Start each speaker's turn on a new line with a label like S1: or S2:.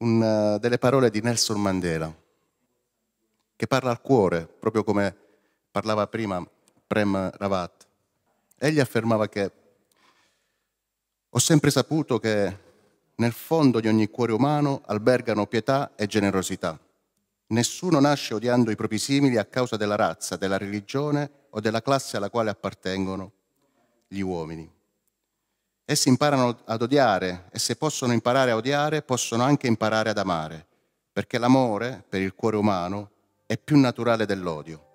S1: delle parole di Nelson Mandela, che parla al cuore, proprio come parlava prima Prem Rawat. Egli affermava che ho sempre saputo che nel fondo di ogni cuore umano albergano pietà e generosità. Nessuno nasce odiando i propri simili a causa della razza, della religione o della classe alla quale appartengono gli uomini. Essi imparano ad odiare e se possono imparare a odiare, possono anche imparare ad amare, perché l'amore per il cuore umano è più naturale dell'odio.